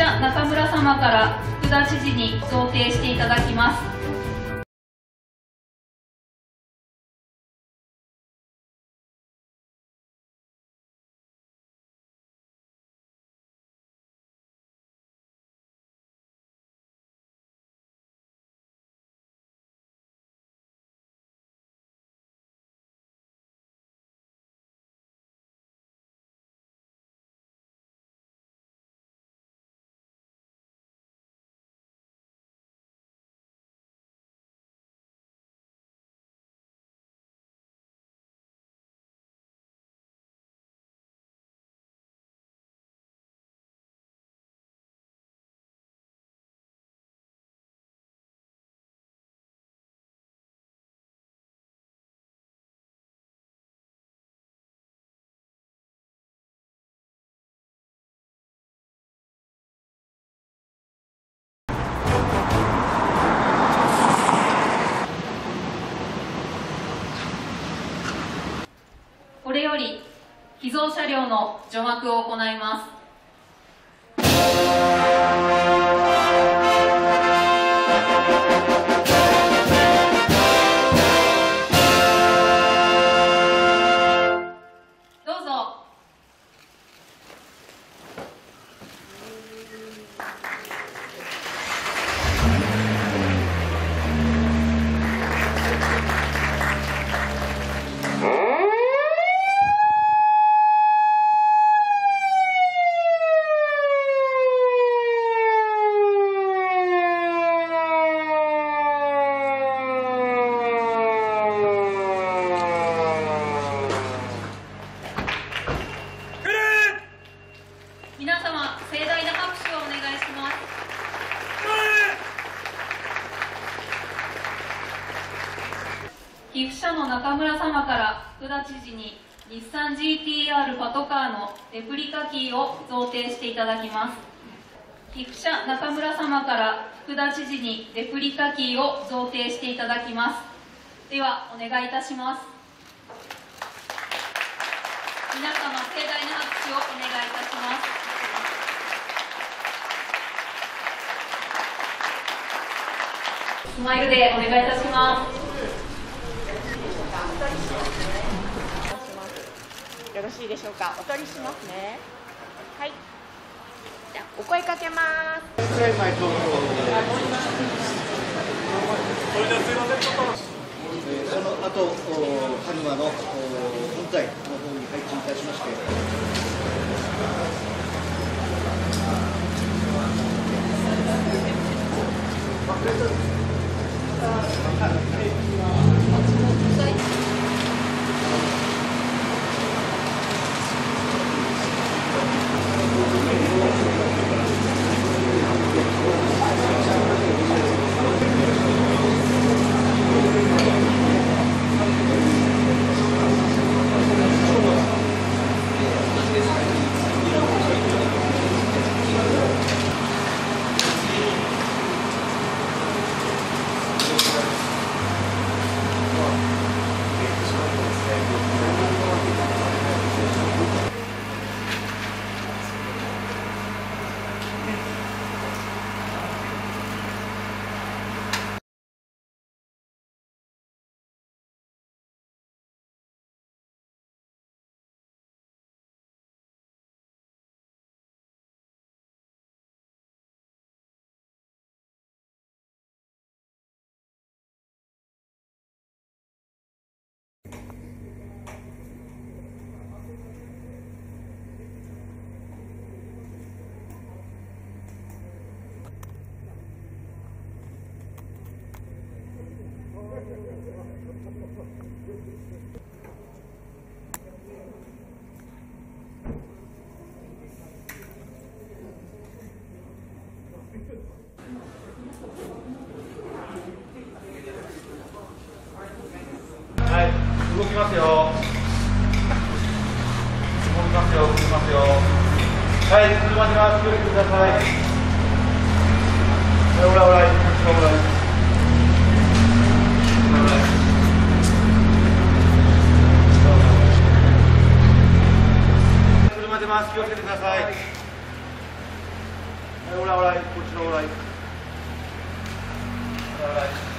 者中村様から福田知事に贈呈していただきます。これより寄贈車両の除幕を行います。どうぞ。皆様、盛大な拍手をお願いします。寄付者の中村様から福田知事に日産 GTR パトカーのレプリカキーを贈呈していただきます。寄付者中村様から福田知事にレプリカキーを贈呈していただきます。では、お願いいたします。皆様、盛大な拍手をお願いいたします。スマイルでお願いいたします。 よろしいでしょうか。お取りしますね。はい。じゃあお声かけます。 それではすいません。その後、鹿沼の本体の方に配置いたしまして。 はい、動きますよ。動きますよ、動きますよ。はい、車には気をつけてください。オラオライ、オラオライ。車出ます、気をつけてください。 オラオライ、こっちのオライ。オラオライ。